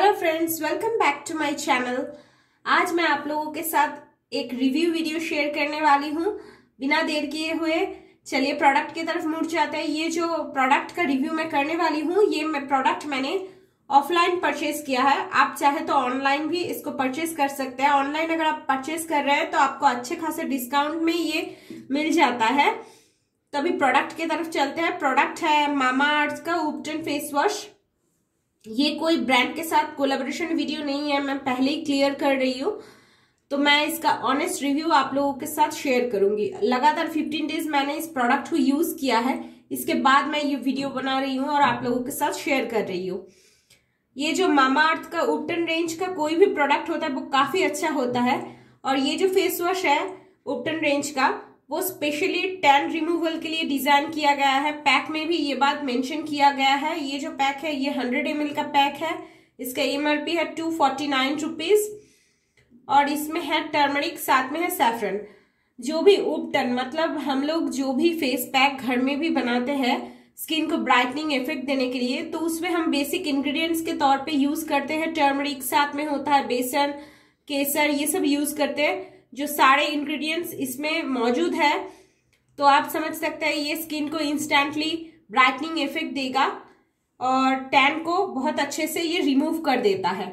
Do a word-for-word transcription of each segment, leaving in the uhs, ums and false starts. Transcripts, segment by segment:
Hello friends, welcome back to my channel. आज मैं आप लोगों के साथ एक रिव्यू वीडियो शेयर करने वाली हूं। बिना देर किए हुए चलिए प्रोडक्ट की तरफ मुड़ जाते हैं। ये जो प्रोडक्ट का रिव्यू मैं करने वाली हूं, ये मैं प्रोडक्ट मैंने ऑफलाइन परचेज किया है। आप चाहे तो ऑनलाइन भी इसको परचेज कर सकते हैं। ऑनलाइन अगर आप परचेज कर रहे हैं तो आपको अच्छे खासे डिस्काउंट में ये मिल जाता है। तो अभी प्रोडक्ट की तरफ चलते हैं। प्रोडक्ट है मामाअर्थ का उपटन फेस वॉश। ये कोई ब्रांड के साथ कोलैबोरेशन वीडियो नहीं है, मैं पहले ही क्लियर कर रही हूँ। तो मैं इसका ऑनेस्ट रिव्यू आप लोगों के साथ शेयर करूंगी। लगातार पंद्रह डेज मैंने इस प्रोडक्ट को यूज किया है, इसके बाद मैं ये वीडियो बना रही हूँ और आप लोगों के साथ शेयर कर रही हूँ। ये जो मामाअर्थ का उपटन रेंज का कोई भी प्रोडक्ट होता है वो काफी अच्छा होता है। और ये जो फेस वॉश है उपटन रेंज का, वो स्पेशली टैन रिमूवल के लिए डिजाइन किया गया है। पैक में भी ये बात मेंशन किया गया है। ये जो पैक है ये हंड्रेड एम एल का पैक है। इसका एमआरपी है टू फोर्टी नाइन रुपीज और इसमें है टर्मरिक, साथ में है सैफरन। जो भी उपटन मतलब हम लोग जो भी फेस पैक घर में भी बनाते हैं स्किन को ब्राइटनिंग इफेक्ट देने के लिए, तो उसमें हम बेसिक इंग्रेडिएंट्स के तौर पे यूज करते हैं टर्मरिक, साथ में होता है बेसन, केसर, ये सब यूज करते हैं। जो सारे इंग्रेडिएंट्स इसमें मौजूद है, तो आप समझ सकते हैं ये स्किन को इंस्टेंटली ब्राइटनिंग इफेक्ट देगा और टैन को बहुत अच्छे से ये रिमूव कर देता है।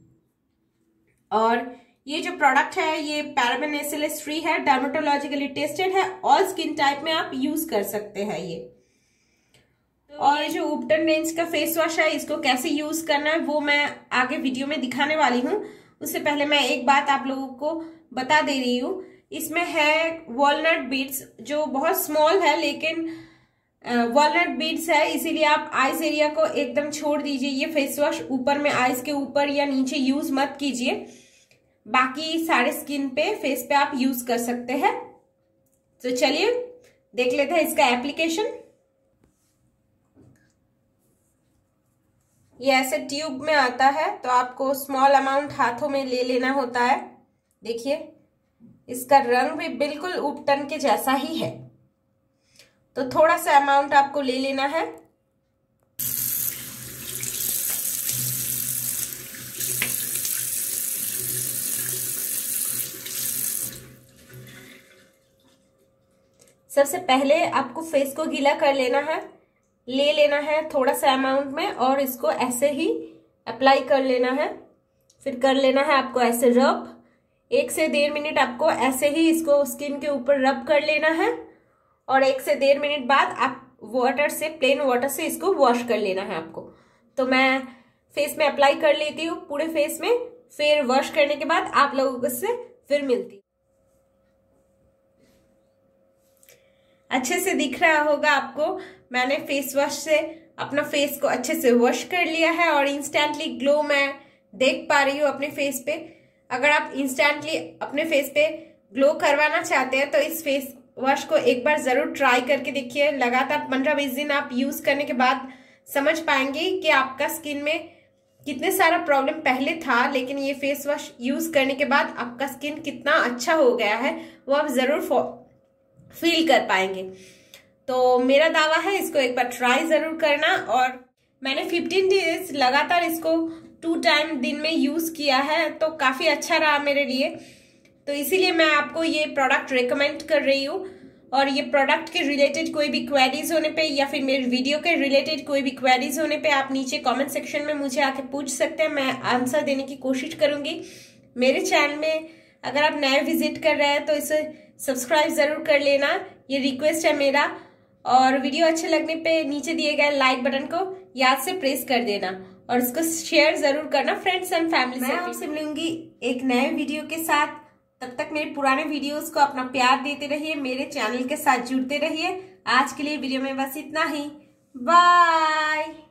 और ये जो प्रोडक्ट है ये पैराबेन एसएलएस फ्री है, डर्मेटोलॉजिकली टेस्टेड है, ऑल स्किन टाइप में आप यूज कर सकते हैं ये। तो और ये जो उपटन रेंज का फेस वॉश है इसको कैसे यूज करना है वो मैं आगे वीडियो में दिखाने वाली हूँ। उससे पहले मैं एक बात आप लोगों को बता दे रही हूँ। इसमें है वॉलनट बीड्स, जो बहुत स्मॉल है लेकिन वॉलनट बीड्स है, इसीलिए आप आइज एरिया को एकदम छोड़ दीजिए। ये फेस वॉश ऊपर में आइज के ऊपर या नीचे यूज मत कीजिए, बाकी सारे स्किन पे फेस पे आप यूज कर सकते हैं। तो चलिए देख लेते हैं इसका एप्लीकेशन। ये ऐसे ट्यूब में आता है, तो आपको स्मॉल अमाउंट हाथों में ले लेना होता है। देखिए इसका रंग भी बिल्कुल उपटन के जैसा ही है, तो थोड़ा सा अमाउंट आपको ले लेना है। सबसे पहले आपको फेस को गीला कर लेना है, ले लेना है थोड़ा सा अमाउंट में और इसको ऐसे ही अप्लाई कर लेना है। फिर कर लेना है आपको ऐसे रब, एक से डेढ़ मिनट आपको ऐसे ही इसको स्किन के ऊपर रब कर लेना है और एक से डेढ़ मिनट बाद आप वाटर से, प्लेन वाटर से इसको वॉश कर लेना है आपको। तो मैं फेस में अप्लाई कर लेती हूँ पूरे फेस में, फिर वॉश करने के बाद आप लोगों से फिर मिलती। अच्छे से दिख रहा होगा आपको, मैंने फेस वॉश से अपना फेस को अच्छे से वॉश कर लिया है और इंस्टेंटली ग्लो मैं देख पा रही हूँ अपने फेस पे। अगर आप इंस्टेंटली अपने फेस पे ग्लो करवाना चाहते हैं तो इस फेस वॉश को एक बार जरूर ट्राई करके देखिए। लगातार पंद्रह बीस दिन आप यूज करने के बाद समझ पाएंगे कि आपका स्किन में कितने सारा प्रॉब्लम पहले था, लेकिन ये फेस वॉश यूज करने के बाद आपका स्किन कितना अच्छा हो गया है वो आप जरूर फील कर पाएंगे। तो मेरा दावा है इसको एक बार ट्राई जरूर करना। और मैंने पंद्रह डेज लगातार इसको टू टाइम दिन में यूज किया है, तो काफी अच्छा रहा मेरे लिए। तो इसीलिए मैं आपको ये प्रोडक्ट रेकमेंड कर रही हूँ। और ये प्रोडक्ट के रिलेटेड कोई भी क्वेरीज होने पे या फिर मेरे वीडियो के रिलेटेड कोई भी क्वेरीज होने पे आप नीचे कमेंट सेक्शन में मुझे आके पूछ सकते हैं, मैं आंसर देने की कोशिश करूंगी। मेरे चैनल में अगर आप नए विजिट कर रहे हैं तो इसे सब्सक्राइब जरूर कर लेना, ये रिक्वेस्ट है मेरा। और वीडियो अच्छे लगने पे नीचे दिए गए लाइक बटन को याद से प्रेस कर देना और इसको शेयर जरूर करना फ्रेंड्स एंड फैमिली से। मैं आपसे मिलूंगी एक नए वीडियो के साथ। तब तक मेरे पुराने वीडियोस को अपना प्यार देते रहिए, मेरे चैनल के साथ जुड़ते रहिए। आज के लिए वीडियो में बस इतना ही। बाय।